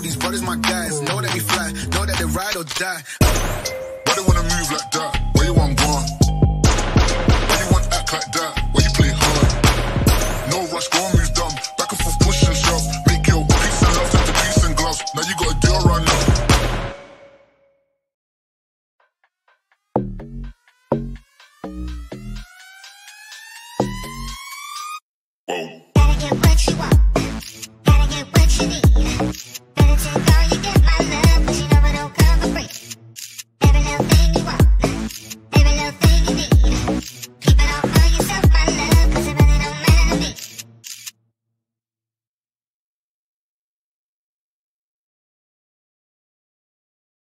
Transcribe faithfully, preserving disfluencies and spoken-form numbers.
these brothers my guys. Know that we fly, know that they ride or die. Why they wanna move like that? Where you want gone? Why you want act like that? Why you play hard? No rush, go and move dumb. Back and forth, push and shove. Make your peace and love turn to peace and gloves. Now you gotta deal right now. Whoa. Gotta get what you want. Gotta get what you need.